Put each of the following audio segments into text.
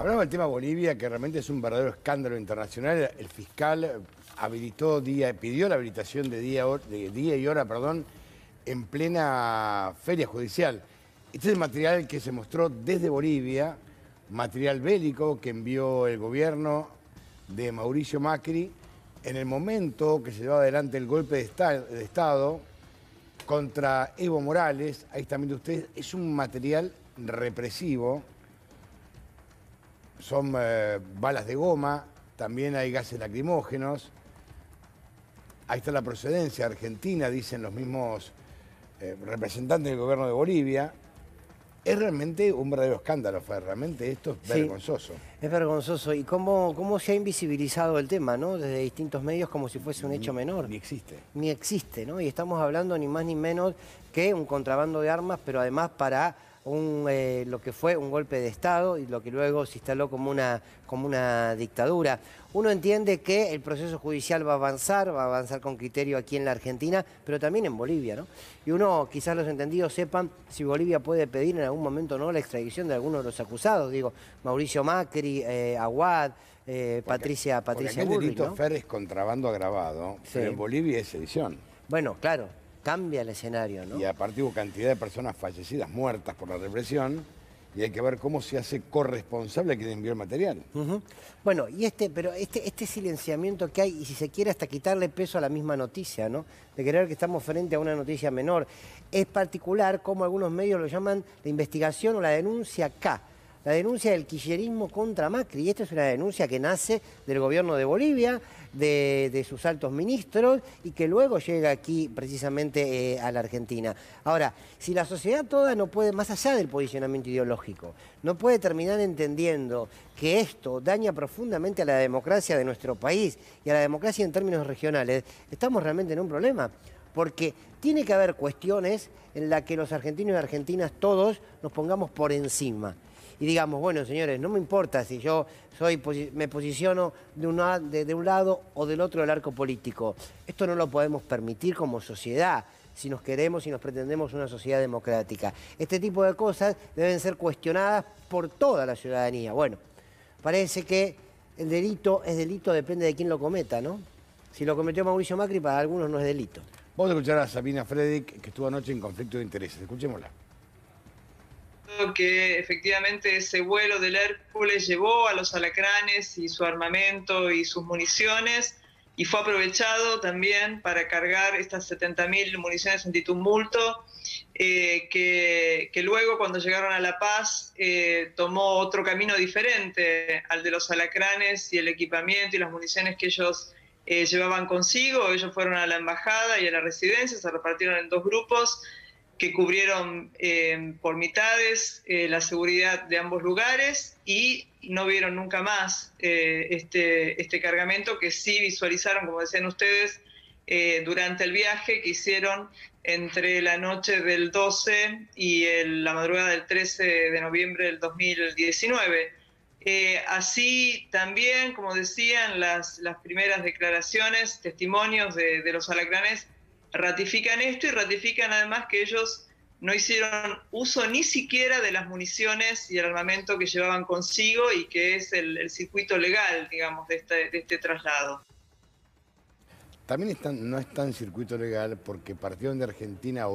Hablamos del tema Bolivia, que realmente es un verdadero escándalo internacional. El fiscal pidió la habilitación de día y hora, en plena feria judicial. Este es el material que se mostró desde Bolivia, material bélico que envió el gobierno de Mauricio Macri en el momento que se llevaba adelante el golpe de Estado contra Evo Morales. Ahí están viendo ustedes, es un material represivo. Son balas de goma, también hay gases lacrimógenos. Ahí está la procedencia argentina, dicen los mismos representantes del gobierno de Bolivia. Es realmente un verdadero escándalo, realmente esto es vergonzoso. Es vergonzoso. ¿Y cómo se ha invisibilizado el tema, ¿no? Desde distintos medios como si fuese un hecho menor. Ni existe. Ni existe, ¿no? Y estamos hablando ni más ni menos que un contrabando de armas, pero además para lo que fue un golpe de Estado y lo que luego se instaló como una dictadura. Uno entiende que el proceso judicial va a avanzar con criterio aquí en la Argentina, pero también en Bolivia, ¿no? Y uno, quizás los entendidos sepan si Bolivia puede pedir en algún momento no la extradición de algunos de los acusados, digo, Mauricio Macri, Aguad, Patricia Bullrich, el delito, ¿no? Fer, es contrabando agravado, sí. Pero en Bolivia es sedición. Bueno, claro. Cambia el escenario, ¿no? Y aparte hubo cantidad de personas fallecidas, muertas por la represión, y hay que ver cómo se hace corresponsable a quien envió el material. Bueno, y este silenciamiento que hay, y si se quiere hasta quitarle peso a la misma noticia, ¿no? De creer que estamos frente a una noticia menor. Es particular como algunos medios lo llaman la investigación o la denuncia K. La denuncia del kirchnerismo contra Macri. Y esta es una denuncia que nace del gobierno de Bolivia, de sus altos ministros, y que luego llega aquí precisamente a la Argentina. Ahora, si la sociedad toda no puede, más allá del posicionamiento ideológico, no puede terminar entendiendo que esto daña profundamente a la democracia de nuestro país y a la democracia en términos regionales, estamos realmente en un problema. Porque tiene que haber cuestiones en las que los argentinos y argentinas todos nos pongamos por encima. Y digamos, bueno, señores, no me importa si yo me posiciono de un lado o del otro del arco político. Esto no lo podemos permitir como sociedad, si nos queremos y nos pretendemos una sociedad democrática. Este tipo de cosas deben ser cuestionadas por toda la ciudadanía. Bueno, parece que el delito es delito, depende de quién lo cometa, ¿no? Si lo cometió Mauricio Macri, para algunos no es delito. Vamos a escuchar a Sabina Fredrik, que estuvo anoche en conflicto de intereses. Escuchémosla. Que efectivamente ese vuelo del Hércules llevó a los alacranes y su armamento y sus municiones, y fue aprovechado también para cargar estas 70.000 municiones antitumulto, que luego cuando llegaron a La Paz tomó otro camino diferente al de los alacranes y el equipamiento y las municiones que ellos llevaban consigo. Ellos fueron a la embajada y a la residencia, se repartieron en dos grupos que cubrieron por mitades la seguridad de ambos lugares, y no vieron nunca más este cargamento, que sí visualizaron, como decían ustedes, durante el viaje que hicieron entre la noche del 12 y la madrugada del 13 de noviembre del 2019. Así también, como decían, las primeras declaraciones, testimonios de los alacranes, ratifican esto, y ratifican además que ellos no hicieron uso ni siquiera de las municiones y el armamento que llevaban consigo, y que es el circuito legal, digamos, de este traslado. También no está en circuito legal porque partieron de Argentina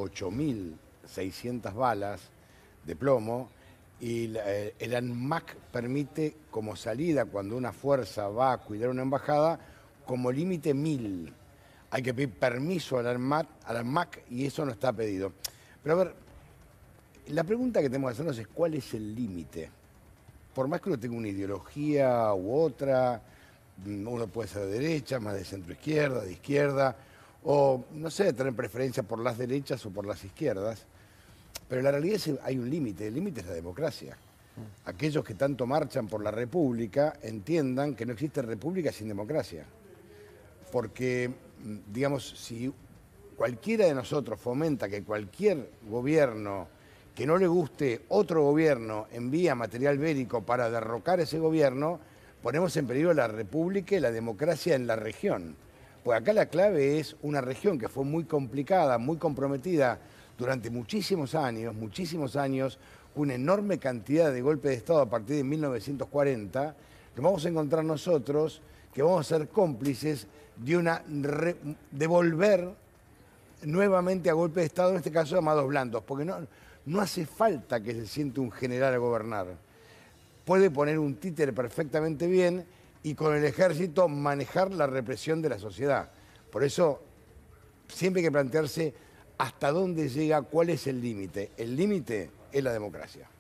8.600 balas de plomo, y el ANMAC permite como salida, cuando una fuerza va a cuidar una embajada, como límite 1.000. Hay que pedir permiso al ANMAC y eso no está pedido. Pero a ver, la pregunta que tenemos que hacernos es ¿cuál es el límite? Por más que uno tenga una ideología u otra, uno puede ser de derecha, más de centro-izquierda, de izquierda, o no sé, tener preferencia por las derechas o por las izquierdas, pero la realidad es que hay un límite, el límite es la democracia. Aquellos que tanto marchan por la república entiendan que no existe república sin democracia. Porque, digamos, si cualquiera de nosotros fomenta que cualquier gobierno que no le guste otro gobierno envía material bélico para derrocar ese gobierno, ponemos en peligro la república y la democracia en la región. Pues acá la clave es una región que fue muy complicada, muy comprometida durante muchísimos años, una enorme cantidad de golpes de Estado a partir de 1940, que vamos a encontrar nosotros que vamos a ser cómplices de volver nuevamente a golpe de Estado, en este caso llamados blandos, porque no hace falta que se siente un general a gobernar. Puede poner un títere perfectamente bien y con el ejército manejar la represión de la sociedad. Por eso siempre hay que plantearse hasta dónde llega, cuál es el límite. El límite es la democracia.